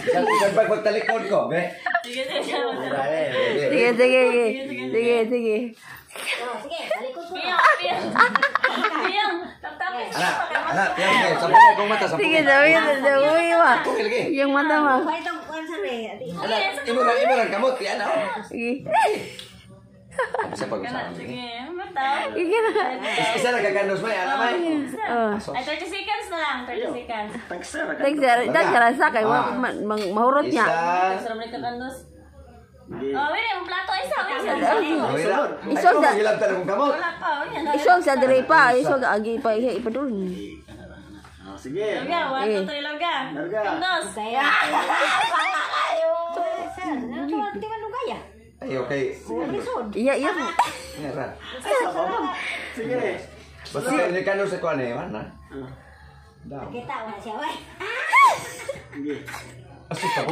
Sa pagtalikod ko, be. Sige. Sige. Talikod ko. Piyong. Tapos. Anak, yan, sampung kong mata, sampung. Sige, dawin mo. Lagi. Yung mata mo. Anak, ibu lang kamot, yan ako. Sige. Bisa pag-usapan. Sige, mata. Sige na. Isa na gagandos may, anak may. Oh. Ay, 30 seconds na lang. 30 seconds. Tagsa kay mahurot niya. Isa. Sarap na kakandos. Oh, wait, yung plato isa. Isog sa Ilang tanong kamot. Wala pa. isog sa diri pa, isog agi pa ipadul. Sige. Larga, 1, 2, 3, larga. Larga. Kandos. Saya. Ay, okay. Iya. Nera. Sige. Basta ini kan sa kuan eh, mana? Daw. Kita wala siya, oy. Sige. Asu pa ko.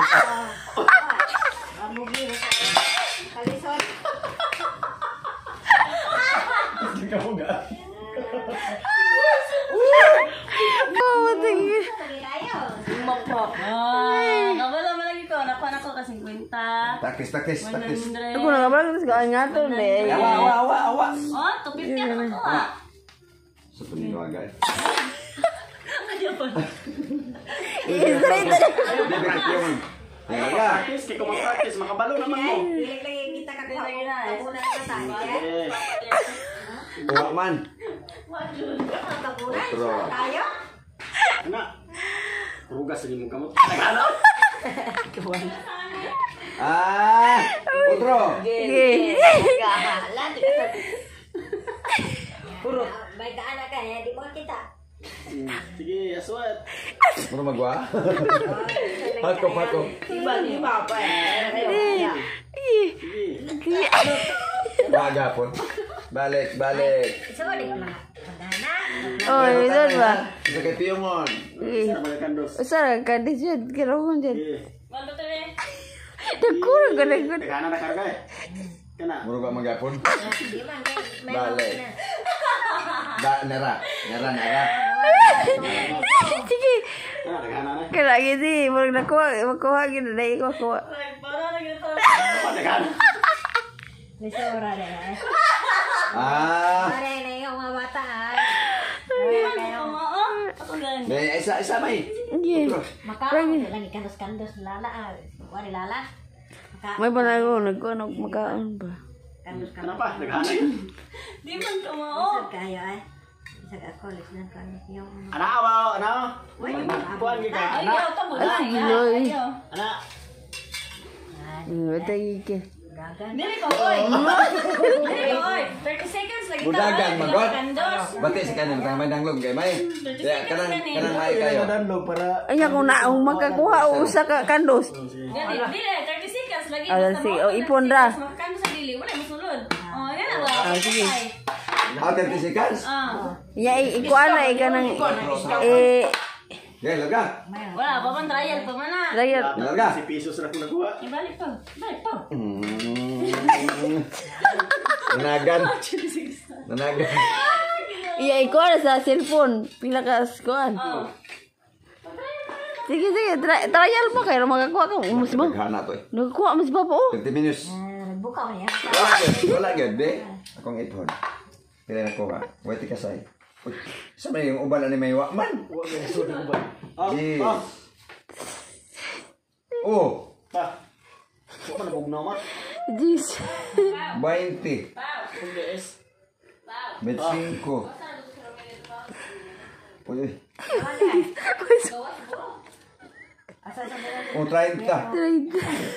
Kamu gini. Kalisod. Hindi ka mo ga. Kabalo mo lagi ko. Nakuha na ko kasi 50. Takis. 100. Aku na kabalo terus gawin ngatur deh. Awa. Oh, 250 ako to ah. Sepenuhnya agak. Istri tadi. Ya. Practice, kaya kung mag-practice, makabalo naman mo. Pilih kita kan tabunan kata Eh, Buat man. tabunan. Otro. Ayo. anak. Hugas sa imong kamot. Otro. Puro. Baik ke anak kan ya di bawah kita. Sige, aswat. Rumah gua. Pato. Tiba-tiba apa ya? Sige. Baga pun. Balik. Coba deh mana? Oh, itu ba? Bisa kayak piumon. Sa mga kandos. Usara ka di jud kira ko jud. Sige. 1, 2, 3. Kurang ka deh. Teka na nakarga eh. Kana. Muru gak magapon. Balik. Nera. Sige. Kana, teka na na. Kaya gitu, baru makuha gitu deh, makuha. Para na gito. Teka na. Besora deh. Ada yang mga bata. Ako gan. Isa may. Iya. Makaon lagi kandos-kandos lala wala lala. May panago makaon ba? Kandos-kandos. Kenapa? Teka na. Di man tumoo. Kayo ay. Isa ka college lang kandos yung. Anak awaw, anak. Kuan gi ka. Ay, Anak. ito mo na. Ay, Anak. Wala iki. Gagan. Dili ko, oy. Dili ko, oy. 30 seconds lagi Budagan magot. Kandos. Bati sa kanin tang may danglog kay may. Ya kanang may kayo. Danlog para Anya kung na makakuha o usa ka kandos. Dili, 30 seconds lagi. Sige, o ipon ra. Kandos sa dili, wala masulod. Oh, yan na ba? Sige. How 30 seconds? Ya ikuan na kanang Larga. Wala, papan trial pa man na. Dayat. Larga. si piso sa kung nakuha. Ibalik pa. Nanagan. Iya ikuan sa cellphone. Pila ka kuan. Sige, trial mo kayo makakuha ka. Mas ba? Gana to eh. Nakakuha mas ba po? 30 minutes. Buka mo ya. Wala gid be. Akong ipon. Pila na ko ka. Wait ka say. Uy, sa may yung uban ani may wa man. Wa ga sud ko ba. Yes. Oh, Pa. Wa man bugnaw ma. Jeez. 20. Kung DS. 25. Uy. Asa sa Oh, 30. 30,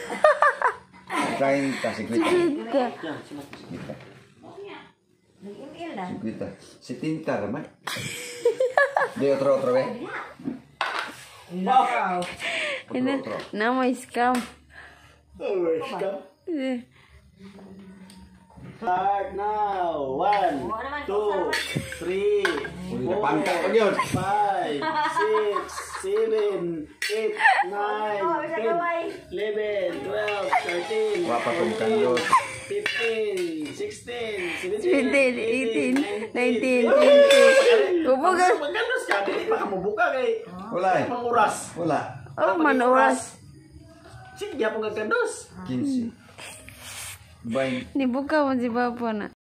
50. il dah. 50. Si tinta naman. Di otro be. Ini nama scam. Oh, stop. Start now. 1, 2, 3, Uli na pangkat pa yun. 5, 6, 7, 8, 9, 10, 11, 12, 13, Wa pa kong kandos. 15, 16, 17, 18, 17, 19, 20. Ubugan. Magkandos ka, hindi pa ka mabuka kay Wala eh. panguras. Wala. Oh, manuras. Sige, gyapon ka kandos. 15. 20. Dibuka mo si Bapo na.